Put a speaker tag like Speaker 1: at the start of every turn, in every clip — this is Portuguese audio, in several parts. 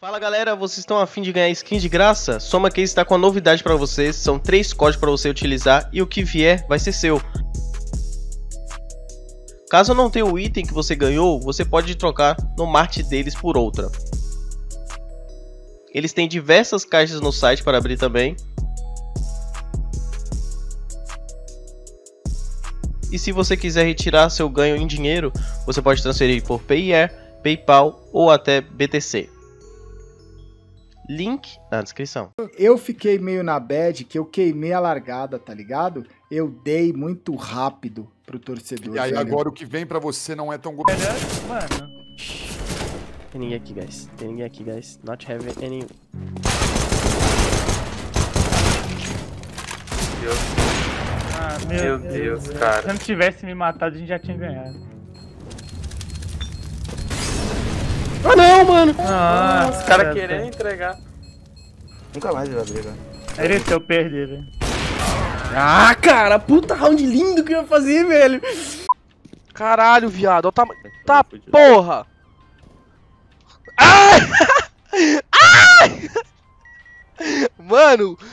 Speaker 1: Fala galera, vocês estão a fim de ganhar skin de graça? Soma Case está com a novidade para vocês, são 3 códigos para você utilizar e o que vier vai ser seu. Caso não tenha o item que você ganhou, você pode trocar no market deles por outra. Eles têm diversas caixas no site para abrir também. E se você quiser retirar seu ganho em dinheiro, você pode transferir por Payeer, PayPal ou até BTC. Link na descrição.
Speaker 2: Eu fiquei meio na bad que eu queimei a largada, tá ligado? Eu dei muito rápido pro torcedor.
Speaker 3: E aí
Speaker 2: velho.
Speaker 3: agora o que vem pra você não é tão...
Speaker 4: Mano,
Speaker 1: Tem ninguém aqui, guys. Tem ninguém aqui, guys. Not have any...
Speaker 4: meu Deus, cara. Se eu não tivesse me matado, a gente já tinha ganhado.
Speaker 1: Ah não, mano!
Speaker 4: Nossa,
Speaker 5: Os caras querendo entregar.
Speaker 6: Nunca mais ele vai brigar.
Speaker 4: Mereceu perder, velho.
Speaker 1: Ah, cara, puta round lindo que eu ia fazer, velho!
Speaker 5: Caralho, viado. Tá porra! Ai! Ai! Mano!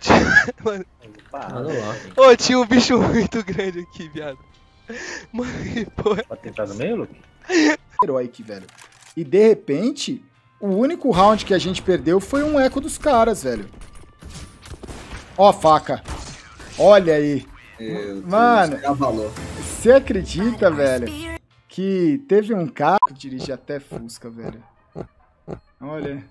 Speaker 5: Ô, tinha um bicho muito grande aqui, viado. Mano, que porra.
Speaker 6: Pode tentar no meio, Luke?
Speaker 2: Heróico, velho. E de repente, o único round que a gente perdeu foi um eco dos caras, velho. Ó a faca. Olha aí. Mano, você acredita, velho, que teve um cara que dirige até Fusca, velho. Olha.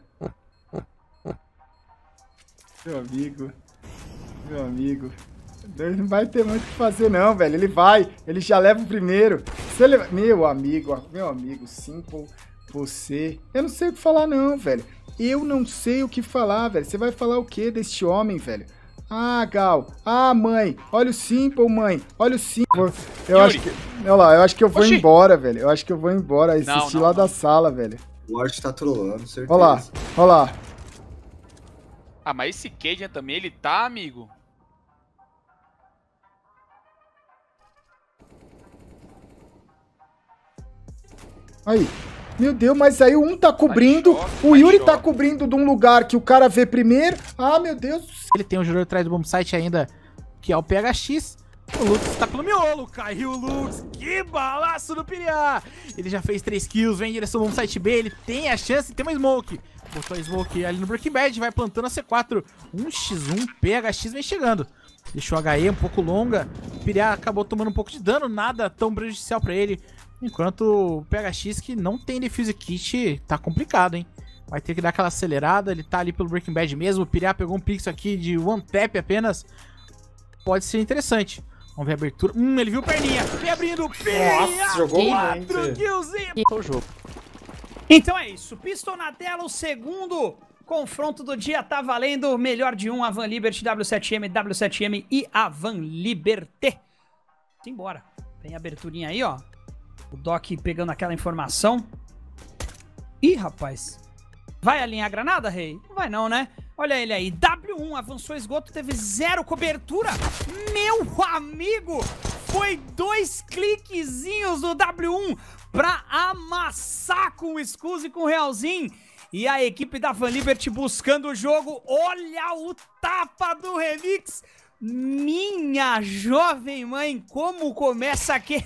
Speaker 2: Meu amigo. Meu amigo. Ele não vai ter muito o que fazer não, velho. Ele vai. Ele já leva o primeiro. Se ele... Meu amigo, Simple, você... Eu não sei o que falar não, velho. Eu não sei o que falar, velho. Você vai falar o que deste homem, velho? Ah, Gal. Ah, mãe. Olha o Simple, mãe. Olha o Simple. Eu acho que... Olha lá, eu acho que eu vou embora, velho. Eu acho que eu vou embora. Assistir lá da sala, velho.
Speaker 6: O Lorde tá trolando, certeza.
Speaker 2: Olha lá, olha lá.
Speaker 7: Ah, mas esse Cajun também, ele tá, amigo?
Speaker 2: Aí. Meu Deus, mas aí um tá cobrindo, o Yuri tá cobrindo de um lugar que o cara vê primeiro. Ah, meu Deus do céu.
Speaker 8: Ele tem um jogador atrás do bombsite ainda, que é o PHX. O Lux tá pelo miolo, caiu o Lux. Que balaço do Piriá. Ele já fez 3 kills, vem em direção ao bombsite B, ele tem a chance, tem uma smoke. Botou a smoke ali no Breaking Bad, vai plantando a C4. 1x1, PHX vem chegando. Deixou a HE um pouco longa. O Piriá acabou tomando um pouco de dano, nada tão prejudicial pra ele. Enquanto o PHX, que não tem defuse kit, tá complicado, hein? Vai ter que dar aquela acelerada, ele tá ali pelo Breaking Bad mesmo. O Piriá pegou um pixel aqui de one tap apenas. Pode ser interessante. Vamos ver a abertura. Ele viu perninha. Vem abrindo.
Speaker 6: Nossa, jogou
Speaker 8: 4 killzinho.
Speaker 1: O jogo.
Speaker 9: Então é isso. Pistol na tela, o segundo confronto do dia tá valendo. Melhor de um, Avan Liberty, W7M, W7M e Avan Liberté. Simbora. Tem a aberturinha aí, ó. O Doc pegando aquela informação. Ih, rapaz. Vai alinhar a granada, Rei? Não vai não, né? Olha ele aí. W1 avançou esgoto, teve 0 cobertura. Meu amigo! Foi 2 cliquezinhos do W1 pra amassar com o Scuzzy e com o Realzinho. E a equipe da Van Liberty buscando o jogo. Olha o tapa do Remix. Minha jovem mãe, como começa que...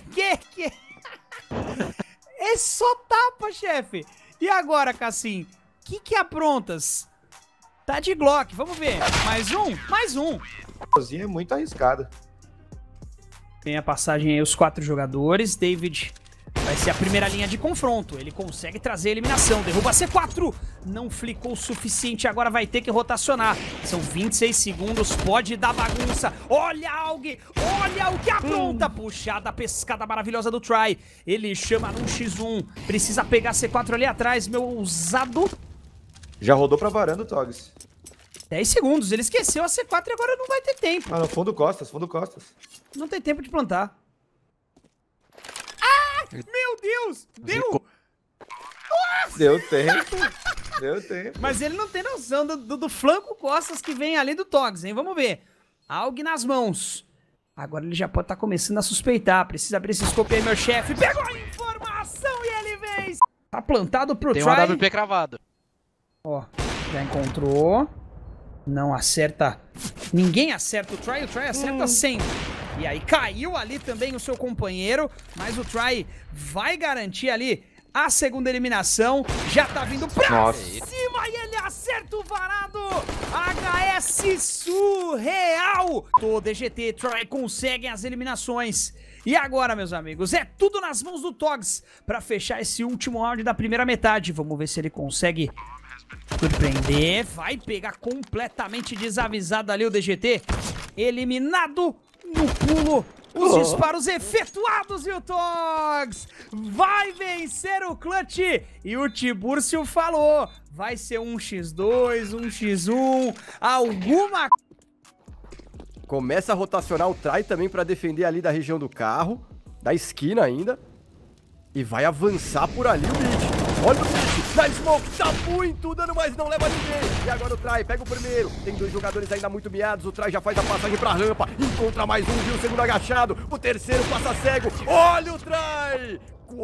Speaker 9: É só tapa, chefe. E agora, Cassim? Que aprontas? Tá de Glock, vamos ver. Mais um? Mais um.
Speaker 6: Sozinho é muito arriscado.
Speaker 9: Tem a passagem aí, os 4 jogadores. David vai ser a primeira linha de confronto. Ele consegue trazer a eliminação. Derruba a C4. Não flicou o suficiente, agora vai ter que rotacionar. São 26 segundos, pode dar bagunça. Olha Aug, olha o que apronta. Puxada, pescada maravilhosa do Try. Ele chama no 1x1. Precisa pegar a C4 ali atrás, meu ousado.
Speaker 6: Já rodou pra varanda o Togs.
Speaker 9: 10 segundos, ele esqueceu a C4 e agora não vai ter tempo.
Speaker 6: Ah, no fundo costas, fundo costas.
Speaker 9: Não tem tempo de plantar. Ah, meu Deus, deu.
Speaker 6: Deu tempo. Deu tempo.
Speaker 9: Mas ele não tem noção do flanco costas que vem ali do Togs, hein? Vamos ver. Aug nas mãos. Agora ele já pode estar começando a suspeitar. Precisa abrir esse scope aí, meu chefe. Pegou a informação e ele vence. Tá plantado pro
Speaker 7: Tem
Speaker 9: try.
Speaker 7: uma WP cravada.
Speaker 9: Ó, já encontrou. Não acerta. Ninguém acerta o Try acerta sempre. E aí caiu ali também o seu companheiro, mas o Try vai garantir ali a segunda eliminação. Já tá vindo pra cima e ele acerta o varado. HS surreal. O DGT, Try conseguem as eliminações. E agora, meus amigos, é tudo nas mãos do Togs pra fechar esse último round da primeira metade. Vamos ver se ele consegue surpreender. Vai pegar completamente desavisado ali o DGT. Eliminado no pulo. Os disparos efetuados e o Togs vai vencer o clutch. E o Tiburcio falou, vai ser um x2, um x1, alguma...
Speaker 3: Começa a rotacionar o Try também pra defender ali da região do carro, da esquina ainda. E vai avançar por ali o Beat. Olha o Beat, na smoke, tá muito dano, mas não leva ninguém. E agora o Try pega o primeiro. Tem dois jogadores ainda muito miados. O Try já faz a passagem pra rampa. Encontra mais um, viu o segundo agachado. O terceiro passa cego. Olha o Try.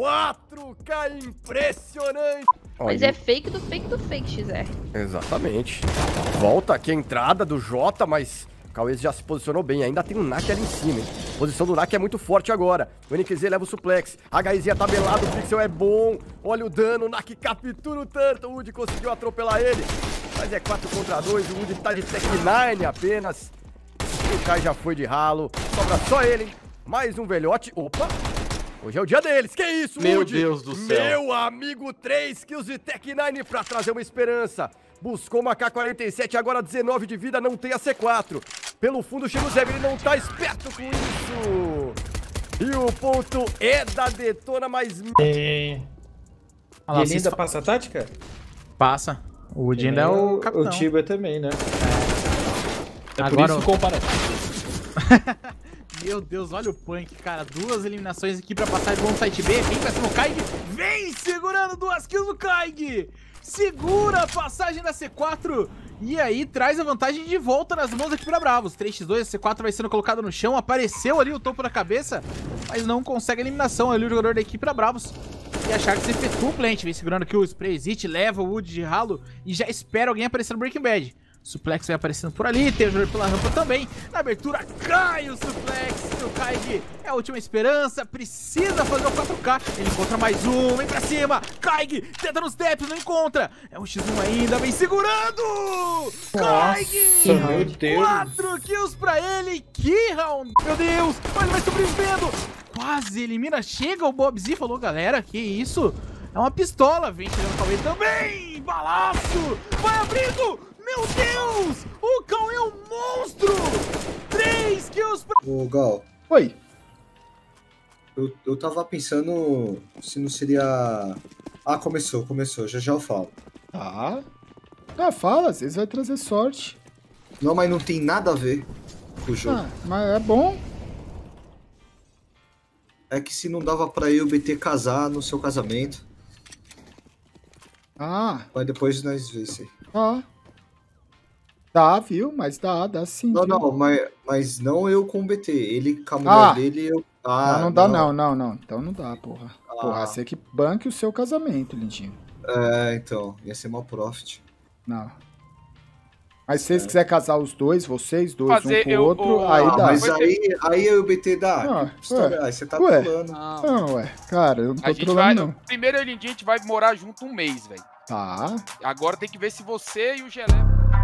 Speaker 3: 4K impressionante.
Speaker 10: Mas é fake do fake, XR.
Speaker 3: Exatamente. Volta aqui a entrada do Jota, mas... Cauê já se posicionou bem, ainda tem um Nak ali em cima, hein? A posição do Nak é muito forte agora. O NQZ leva o suplex. A HZ tabelado, o Pixel é bom. Olha o dano, o Nak captura o Turtle. O Wood conseguiu atropelar ele. Mas é 4 contra 2, o Wood tá de Tech 9 apenas. O Kai já foi de ralo. Sobra só ele, hein? Mais um velhote. Opa! Hoje é o dia deles. Que isso,
Speaker 1: Meu
Speaker 3: Wood?
Speaker 1: Deus do céu.
Speaker 3: Meu amigo, 3 kills de Tech 9 pra trazer uma esperança. Buscou uma K-47, agora 19 de vida, não tem a C4. Pelo fundo chega o Zeb, ele não tá esperto com isso. E o ponto é da Detona, mas...
Speaker 11: E ele ainda passa a tática?
Speaker 8: Passa. O Wood ainda é o capitão.
Speaker 11: O Tibia também, né? É por
Speaker 8: Agora
Speaker 11: isso comparativo.
Speaker 8: Meu Deus, olha o Punk, cara. 2 eliminações aqui pra passar de bom site B. Vem pra cima o Kaig. Vem segurando 2 kills do Kaig. Segura a passagem da C4 e aí traz a vantagem de volta nas mãos aqui pra Bravos. 3x2, a C4 vai sendo colocada no chão, apareceu ali o topo da cabeça, mas não consegue a eliminação ali o jogador da equipe pra Bravos. E a Sharks efetua o plant, vem segurando aqui o Spray Zit, leva o Wood de ralo e já espera alguém aparecer no Breaking Bad. Suplex vai aparecendo por ali, tem o jogador pela rampa também. Na abertura cai o Suplex, o Kaig é a última esperança, precisa fazer o 4K. Ele encontra mais um, vem pra cima. Kaig tenta nos steps, não encontra. É um X1 ainda, vem segurando. Kaig!
Speaker 11: Meu Deus.
Speaker 8: 4 kills pra ele, que round. Meu Deus, ele vai sobrevivendo. Quase elimina, chega o Bobzi, falou galera, que isso? É uma pistola, vem chegando o Cauê também. Balaço, vai abrindo. Meu Deus! O Cauê é um monstro! 3 kills pra...
Speaker 12: Ô, Gal.
Speaker 2: Oi.
Speaker 12: Eu tava pensando se não seria... Ah, começou. Já eu falo.
Speaker 2: Tá. Ah, fala, às vezes vai trazer sorte.
Speaker 12: Não, mas não tem nada a ver com o jogo.
Speaker 2: Ah, mas é bom.
Speaker 12: É que se não dava pra eu e o BT casar no seu casamento.
Speaker 2: Ah.
Speaker 12: Mas depois nós vê isso aí.
Speaker 2: Ah. Dá, viu? Mas dá sim.
Speaker 12: Não,
Speaker 2: viu?
Speaker 12: não, mas não eu com o BT. Ele com a mulher dele, eu... Ah,
Speaker 2: não dá não. Então não dá, porra.
Speaker 12: Ah.
Speaker 2: Porra, você que banque o seu casamento, lindinho.
Speaker 12: É, então. Ia ser mal profit.
Speaker 2: Não. Mas se vocês quiserem casar os dois, vocês dois,
Speaker 7: Fazer
Speaker 2: um com o outro, aí dá.
Speaker 12: Mas aí eu e o BT dá. Aí você tá trolando.
Speaker 2: Não, ué. Cara, eu não tô
Speaker 7: A gente
Speaker 2: trolando,
Speaker 7: vai,
Speaker 2: não.
Speaker 7: primeiro eu e o Lindinho, a gente vai morar junto um mês, velho.
Speaker 2: Tá.
Speaker 7: Agora tem que ver se você e o Gelé...